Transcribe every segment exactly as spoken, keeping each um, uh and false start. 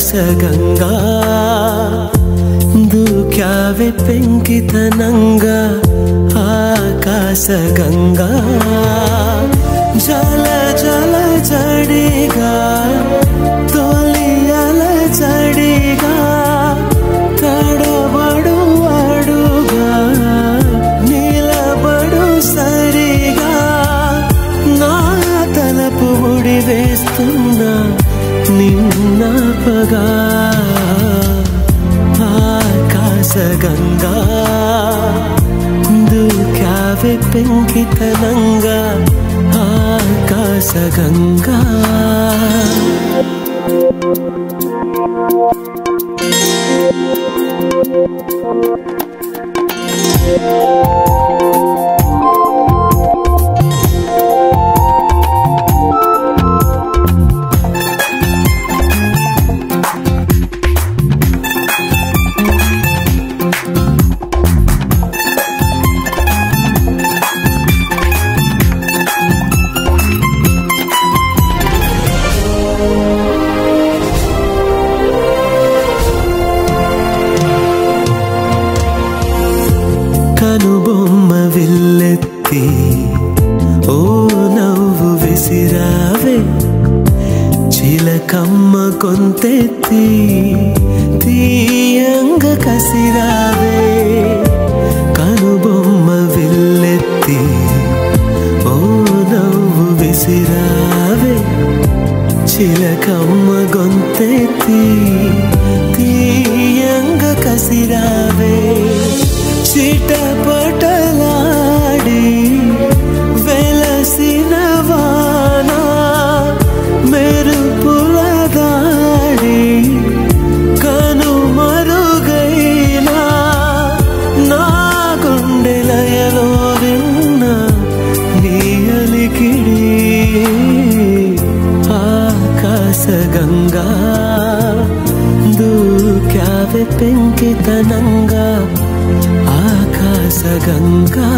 ಆಕಾಶಗಂಗಾ ದೂಕ್ಯಾವೆ ಪೆಂಕಿತನಂಗ ಆಕಾಶಗಂಗಾ ಜಲ ಜಲ ಜಡಿಗಾ ತೋಲಿಯಲ ಜಡಿಗಾ ತಡಬಡು ಅಡುಗಾ ನಿಲಬಡು ಸರಿಗಾ నా తలపు ముడి వేస్తున్నా నిన్నపగా ఆకాశగంగా దూక్యావే పెంకితనంగా ఆకాశగంగా కనుబొమ్మ విల్లెత్తి ఓ నవ్వు విసిరావే చిలకమ్మ కొంతెత్తి తీయంగ కసిరావే కనుబొమ్మ విల్లెత్తి ఓ నవ్వు విసిరావే చిలకమ్మ గొంతెత్తి తీయంగ కసిరావే చిటపటలాడి వెలసిన వాన మెరుపుల దాడి కనుమరుగైనా నా గుండెలయలో విన్న నీ అలికిడి ఆకాశగంగా దూక్యావే పెంకితనంగా ఆకాశగంగా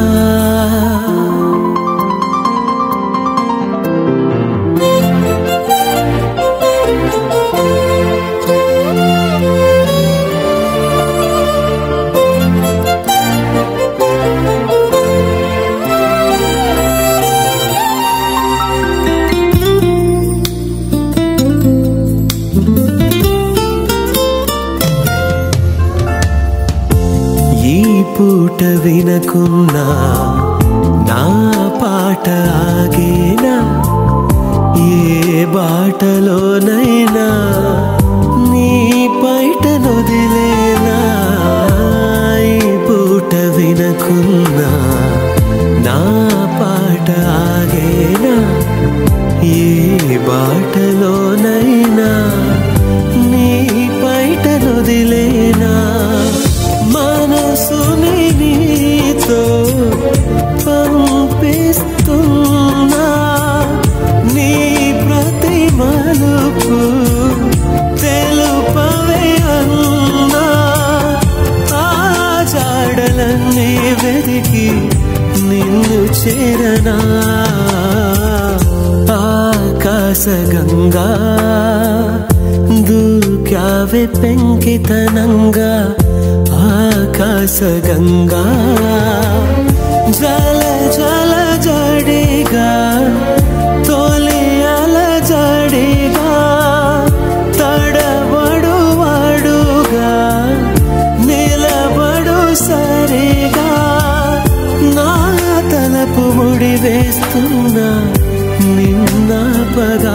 పూట వినకున్నా నా పాట ఆగేనా ఏ బాటలోనైనా నీ పైట నొదిలేనా ఈ పూట వినకున్నా నా పాట ఆగేనా ఏ బాటలోనైనా నీ పైట నొదిలేనా మనసుని నీతో పంపిస్తున్నా నీ ప్రతి మలుపు తెలుపవే అన్నా ఆ జాడలన్నీ వెతికి నిన్ను చేరనా ఆకాశగంగా దూక్యావే పెంకితనంగా ఆకాశగంగా జల జల జడిగా తోలియల జడిగా తడబడు అడుగా నిలబడు సరిగా నా తలపు ముడి వేస్తున్నా నిన్నపగా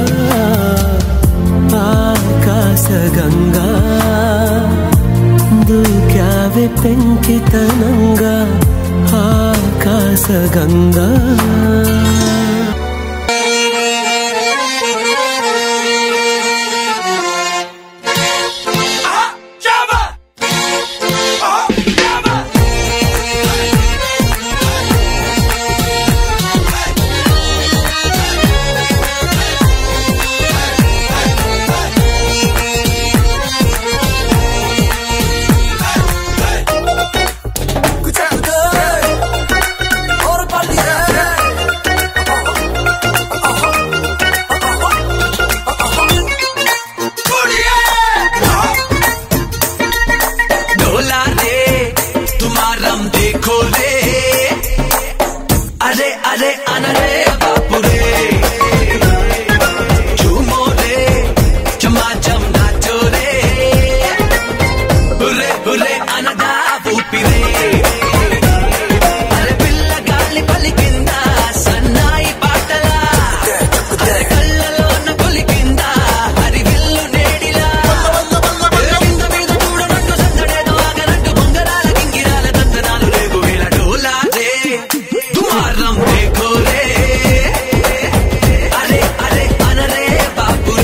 ఆకాశగంగా దూక్యావే పెంకితనంగా ఆకాశగంగా Or party, అరే అనరే బాపురే झूमो रे चमाचम नाचो रे हुर्रे हुर्रे అనదా ఊపిరే అరే పిల్ల గాలి పలికిందా సన్నాయి పాటలా అరే కళ్ళలోన కొలికిందా హరి విల్లు నేడిలా కింద మీద చూడనట్టు సందడేదో ఆగనట్టు బొంగరాల గింగిరాల దంతనాలు రేగు వేళ డోలా రే తుమారం దేఖో రే అరే అరే అనరే బాపురే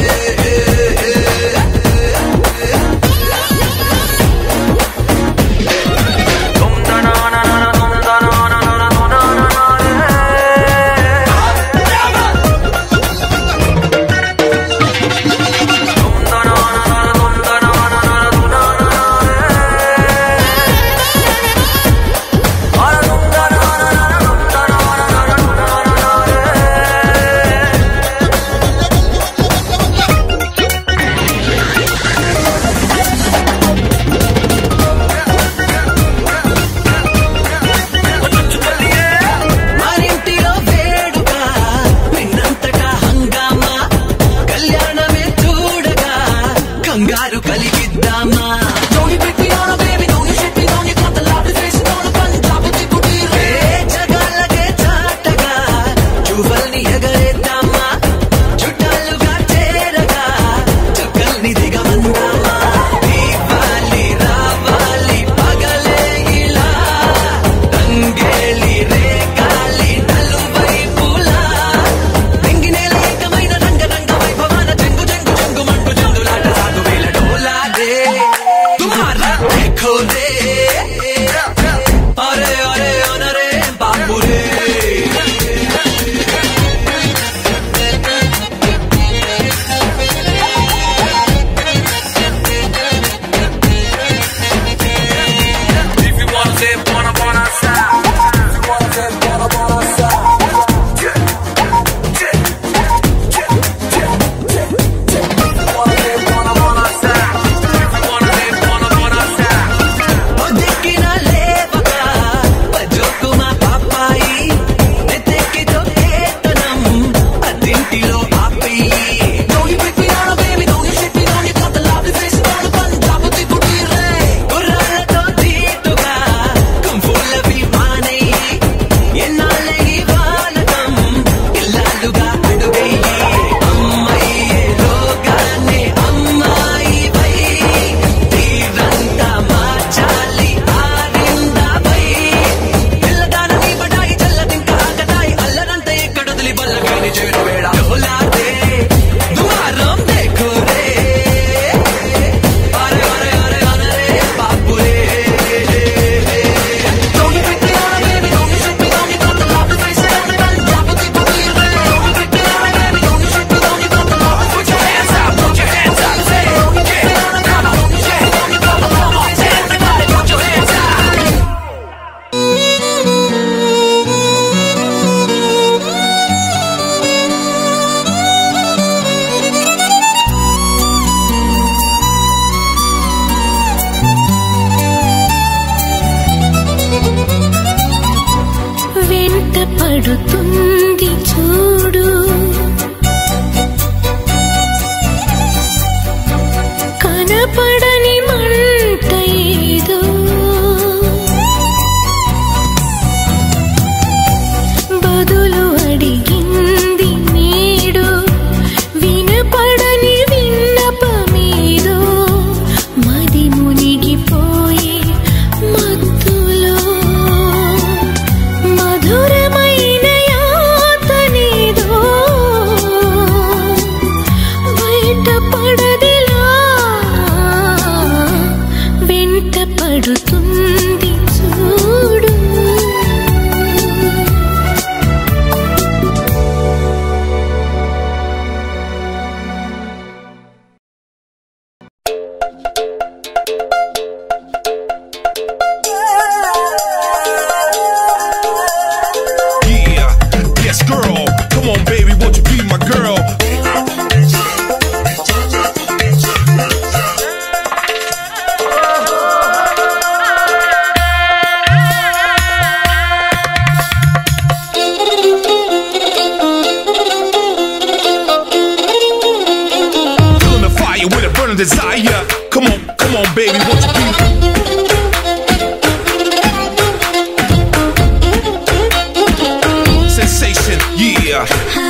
మరింటిలో వేడుక నిన్నంతటా హంగామా కళ్యాణమే చూడగా కంగారు కలిగిద్దామా నోని పెట్టి ఆన బేబీ నోని శెట్టి నోని కొంత లాభి ఫేస్ నోని పంజాబ్ దిక్కుటి రే జగాలగే చాటగా చువ్వల్ని ఎగరేద్దామా చుట్టాలుగా చేరగా చుక్కల్ని దిగమందామా దీవాలి రావాలి పగలే ఇలా రంగేలి రేగాలి నలువైపులా రింగినేల ఏకమైన రంగరంగ వైభవాన చెంగు చెంగు చెంగు మంటు చెంగులాట సాగు వేల డోలా రే తుమారా దేఖో రే అరే అరే అనరే బాపురే If you wanna say wanna wanna sound, if you wanna say wanna wanna sound, yeah, yeah, yeah, yeah, yeah. If you wanna say wanna wanna sound, if you wanna say wanna wanna sound. ఒదికిన లేవగా పజోకుమా పాపాయి నెతెక్కితో కేతనం అదింటిలో ఆపి నోని పెట్టి ఆన baby నోని శెట్టి నోని కొంత లాభి face నోని Punjab దిక్కుటి రే గుర్రాలతో తీటుగా కుంఫుల్లవి మానై ఎన్నాళ్ళే ఈ వాలకం ఇల్లాలుగా అడుగయ్యి అమ్మాయి లోగానే అమ్మాయి వై తీరంతా మార్చాలి ఆరిందా వై పిల్లదాన నీ బడాయి చల్లదింక ఆకతాయి అల్లరంత ఎక్కడొదిలి బల్లవేని చేడు వేళ డోలా రే దుమారం దేఖో రే అరే అరే అరే అనరే బాపురే నోని పెట్టి ఆన బేబీ నోని శెట్టి నోని కొంత లాభి ఫేస్ నోని పంజాబ్ దిక్కుటి రే నోని పెట్టి ఆన బేబీ నోని శెట్టి నోని కొంత లాభి Put your hands up, put your hands up, say నోని పెట్టి ఆన బేబీ నోని శెట్టి నోని కొంత లాభి ఫేస్ everybody put your hands up. వెంట పడుతుంది చూడు కనపడని మంట ఏదో బదులు అడిగింది నేడు వినపడని విన్నపమేదో మది మునిగిపోయే మత్తులో మధురమైన యాతనే baby, won't you be sensation, yeah.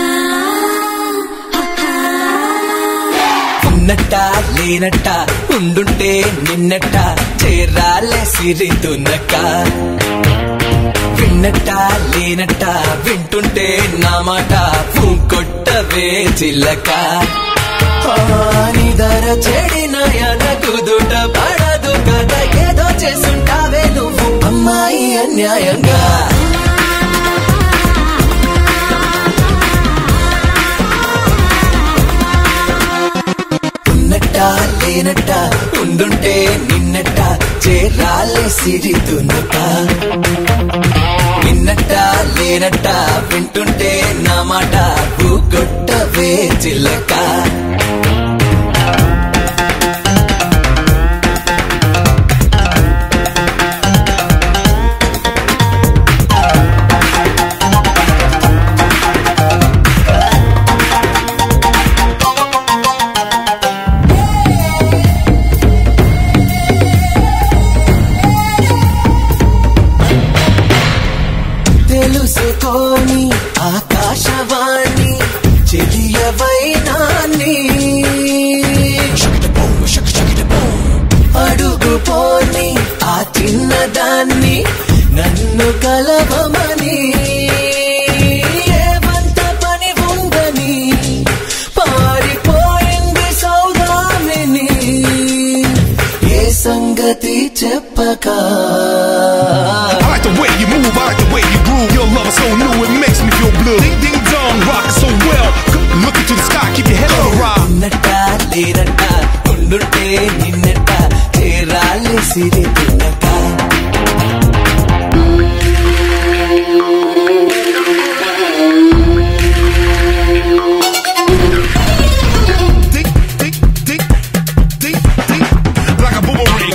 ఉన్నట్ట లేనట్ట ఉండుంటే నిన్నట్ట చేరాలే సిరితున్నక్క విన్నట్ట లేనట్ట వింటుంటే నా మాట పూకొట్టవే చిల్లక నిదర చెడిన ఎనకుదుట పడదు కదా ఏదో చేసుంటావే నువ్వు అమ్మాయి అన్యాయంగా లేనట్ట ఉండుంటే నిన్నట్ట చేరాలే సిరితున్నక నిన్నట్ట లేనట్ట వింటుంటే నా మాట పూకొట్టవే చిల్లక తెలుసుకోని ఆకాశవాణి చెలియవైనాన్ని అడుగు పోని ఆ చిన్నదాన్ని నన్ను కలవమని ఏమంత పని ఉందని పారిపోయింది సౌదామిని ఏ సంగతి చెప్పక Your love is so new, it makes me feel blue. Ding ding dong, rockin' so well. Look into the sky, keep your head on the rock. ఉన్నట్ట లేనట్ట ఉండుంటే నిన్నట్ట చేరాలే సిరితున్నక Ding ding ding ding ding like a boomerang.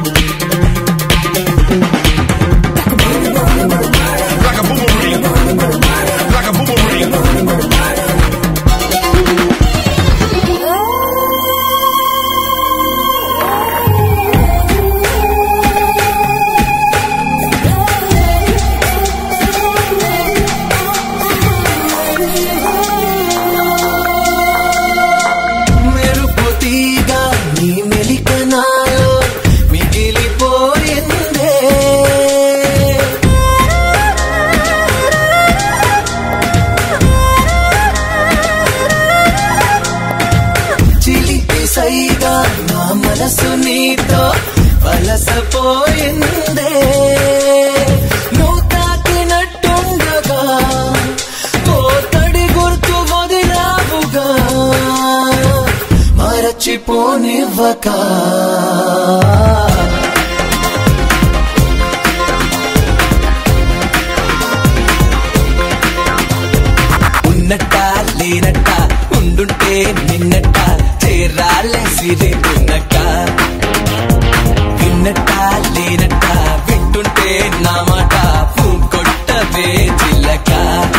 నా మనసు నీతో వలసపోయిందే నువ్వు తాకినట్టుండగా ఓ తడి గుర్తు వదిలావుగా మరచిపోనివ్వక ఉన్నట్ట లేనట్ట ఉండుంటే నిన్నట్ట చేరాలే సిరితున్నక విన్నట్ట లేనట్ట వింటుంటే నా మాట పూకొట్టవే చిల్లక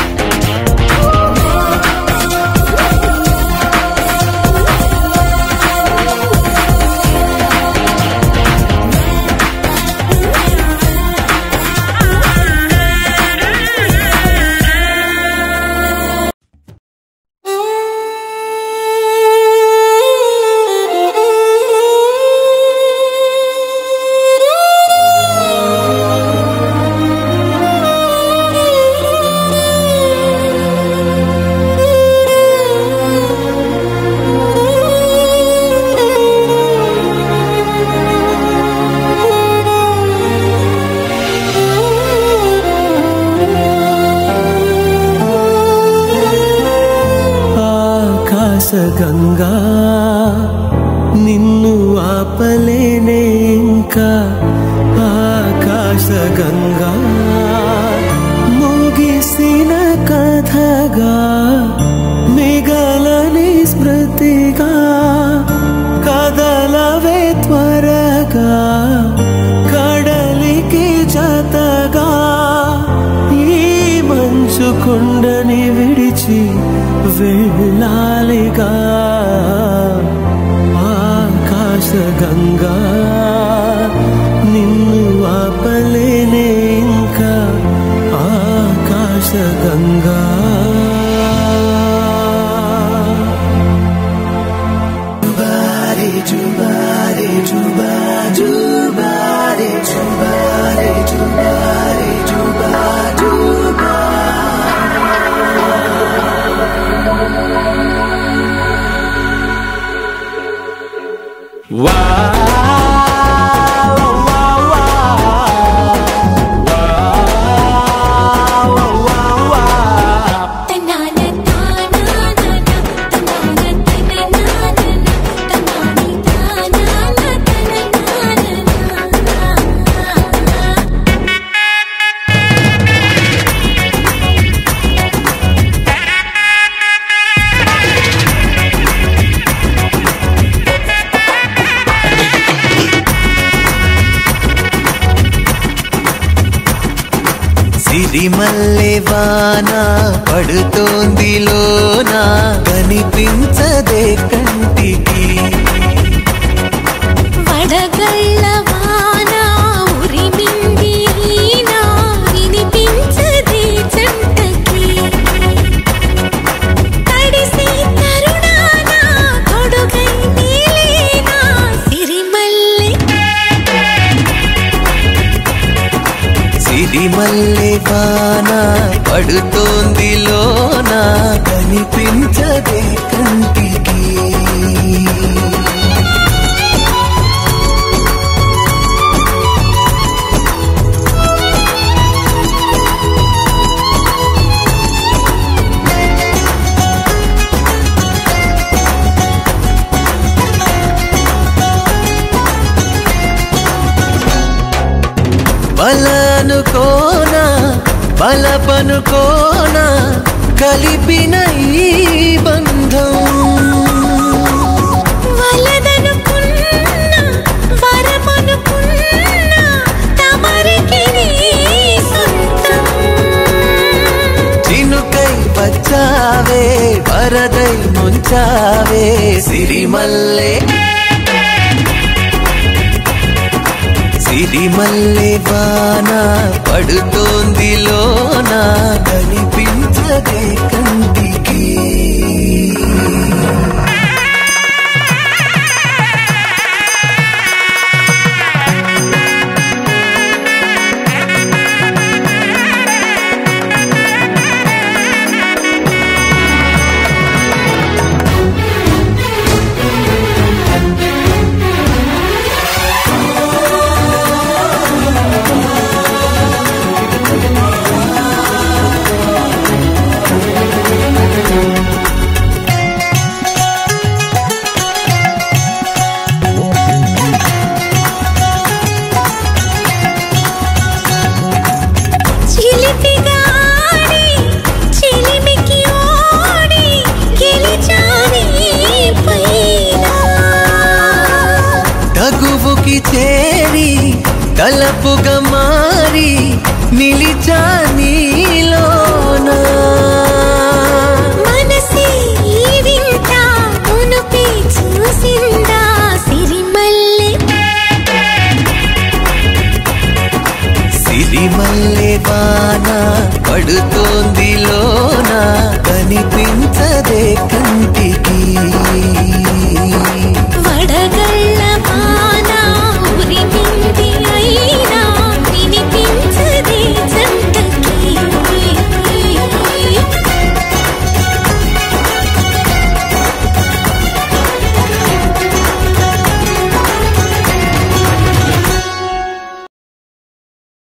గంగా నిన్ను ఆపలేనే ఇంకా ఆకాశ గంగా ముగిసిన కథగా మిగలని స్మృతిగా కదలవే త్వరగా కడలికి జతగా ఈ మంచు కొండని విడిచి వెళ్ళాలిగా ఆకాశ గంగా గంగా జుబారే జుబారే జుబా జుబారే జుబారే జుబారే జుబా జుబా వా సిరిమల్లె వాన పడుతోంది లోన కనిపించదే కంటికి వడగళ్ళ వాన ఉరిమింది ఈనా వినిపించదే జంటకి తడిసి తరుణాన తొడుగై నీలేనా సిరిమల్లె సిరిమల్లె వాన పడుతోంది లోన కనిపించదే కంటికి బలనుకోనా బలపనుకోనా కలిపిన ఈ బంధం వలదనుకున్నా వరమనుకున్నా తమరికి నీ సొంతం చినుకై వచ్చావే వరదై ముంచావే సిరిమల్లె సిరిమల్లె వాన పడుతోంది లోన కనిపించదే కంటికి తగువుకి చేరి తలపుగా మారి నిలిచా నీలోన మనసి వింత ఉనుపి చూసిందా సిరిమల్లె సిరిమల్లె వాన పడుతోంది లోన కనిపించదే కంటికి